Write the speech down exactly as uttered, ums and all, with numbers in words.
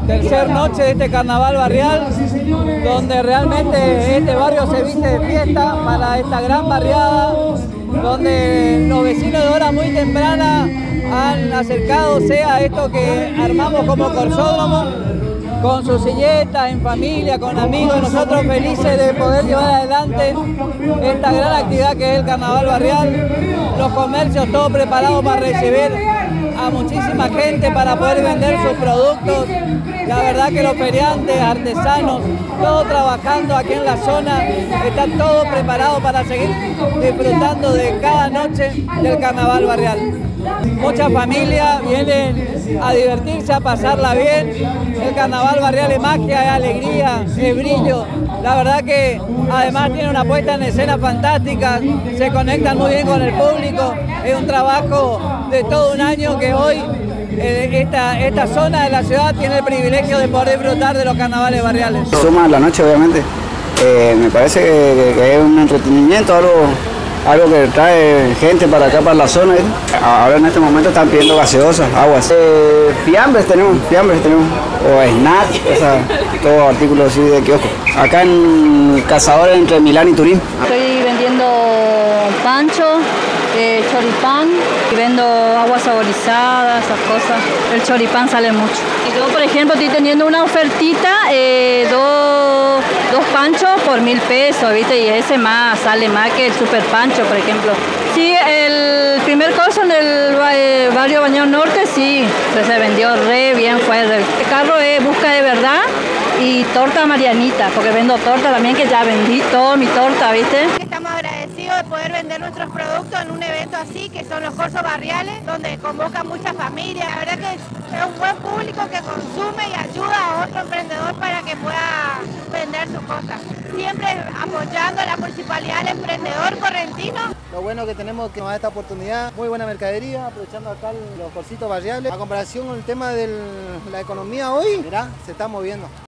Tercer noche de este carnaval barrial, donde realmente este barrio se viste de fiesta para esta gran barriada, donde los vecinos de hora muy temprana han acercadose a esto que armamos como corsódromo, con su silleta, en familia, con amigos, nosotros felices de poder llevar adelante esta gran actividad que es el carnaval barrial, los comercios todos preparados para recibir a muchísima gente para poder vender sus productos. La verdad que los feriantes, artesanos, todos trabajando aquí en la zona, están todos preparados para seguir disfrutando de cada noche del carnaval barrial. Muchas familias vienen a divertirse, a pasarla bien. El carnaval barrial es magia, es alegría, es brillo. La verdad que además tiene una puesta en escena fantástica, se conectan muy bien con el público. Es un trabajo de todo un año que hoy eh, esta, esta zona de la ciudad tiene el privilegio de poder disfrutar de los carnavales barriales. Suma la noche, obviamente. Eh, me parece que, que es un entretenimiento, algo, algo que trae gente para acá, para la zona. ¿eh? Ahora en este momento están pidiendo gaseosas, aguas. Eh, fiambres tenemos, fiambres tenemos, o snacks, o sea, todo artículos así de kiosco. Acá en Cazadores entre Milán y Turín. Estoy vendiendo pancho, eh, choripán y vendo agua saborizada, esas cosas. El choripán sale mucho. Y yo, por ejemplo, estoy teniendo una ofertita, eh, dos, dos panchos por mil pesos, ¿viste? Y ese más sale más que el super pancho, por ejemplo. Sí, el primer curso en el eh, barrio Bañado Norte, sí, pues se vendió re bien, fue re. El carro es Busca de Verdad y torta Marianita, porque vendo torta también, que ya vendí toda mi torta, ¿viste? Estamos agradecidos de poder vender nuestros productos en un evento así, que son los cursos barriales, donde convocan muchas familias. La verdad que es un buen público que consume y ayuda a otro emprendedor para que pueda vender sus cosas. Siempre apoyando a la municipalidad del emprendedor correntino. Lo bueno que tenemos que nos da esta oportunidad, muy buena mercadería, aprovechando acá los cursitos barriales. A comparación con el tema de la economía hoy, mirá, se está moviendo.